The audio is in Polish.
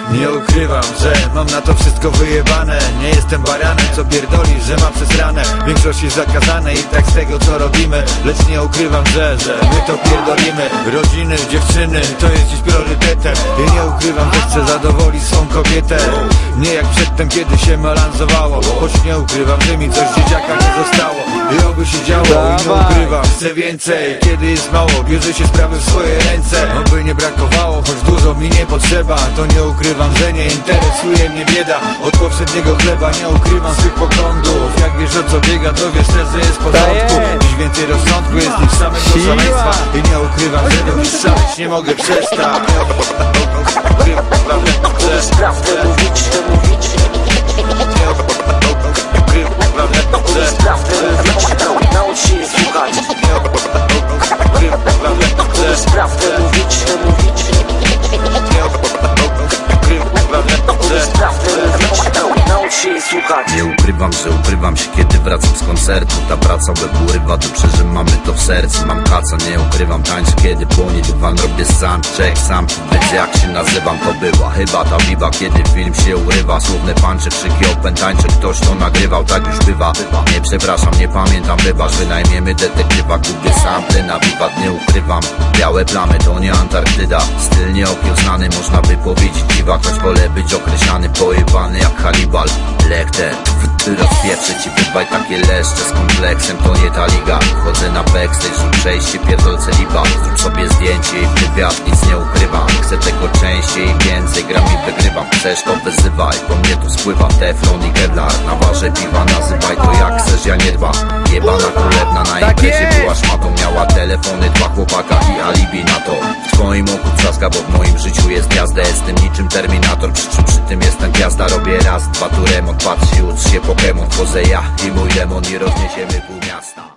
Nie ukrywam, że mam na to wszystko wyjebane. Nie jestem baranem, co pierdoli, że mam przez ranę. Większość jest zakazane i tak z tego co robimy. Lecz nie ukrywam, że my to pierdolimy. Rodziny, dziewczyny, to jest dziś priorytetem. I nie ukrywam, że chcę zadowolić swą kobietę. Nie jak przedtem, kiedy się melanżowało. Choć nie ukrywam, że mi coś z dzieciaka nie zostało. I oby się działo i nie ukrywam, chcę więcej. Kiedy jest mało, bierze się sprawy w swoje ręce. Oby nie brakowało, choć dużo mi nie potrzeba. To nie ukrywam, że nie interesuje mnie bieda. Od poprzedniego chleba nie ukrywam swych poglądów. Jak wiesz o co biega, to wiesz też, że jest w porządku. Dziś więcej rozsądku jest niż samego szaleństwa. I nie ukrywam, że do nich szaleć nie mogę przestać. Prawdę mówić, naucz się słuchać. Prawdę mówić, naucz się słuchać. Nie ukrywam, że ukrywam się, kiedy wracam z koncertu. Ta praca łeb urywa, to przeżym, mamy to w sercu. Mam kaca, nie ukrywam, tańczę, kiedy płonie dywan. Robię soundcheck, sam wiedzę jak się nazywam. To była chyba ta biba, kiedy film się urywa. Słowne pancze, krzyki opętańcze, ktoś to nagrywał, tak już bywa. Nie przepraszam, nie pamiętam, wybacz. Wynajmiemy detektywa, gubię sample na wiwat. Nie ukrywam, białe plamy to nie Antarktyda. Styl nieokiełznany, można by powiedzieć dziwak. Choć wolę być określany, pojebany jak Hannibal. Lekte, rozpieprzę ci, wydbaj takie leszcze. Z kompleksem to nie ta liga. Chodzę na backstage, rób przejście, pierdolce liba. Zrób sobie zdjęcie i w wywiad nic nie ukrywam. Chcę tego częściej i więcej, gram i wygrywam. Chcesz to wyzywaj, po mnie tu spływa teflon i kevlar. Na barze piwa nazywaj to jak chcesz, ja nie dbam. Jebana królewna na imprezie była szmatą. Miała telefony, 2 chłopaka i alibi na to. W twoim oku trzaska, bo w moim życiu jest gwiazda. Jestem niczym Terminator, przy tym jestem gwiazda. Robię raz, dwa tu remont, patrz i ucz się Pokémon. Wchodzę ja i mój demon i rozniesiemy pół miasta.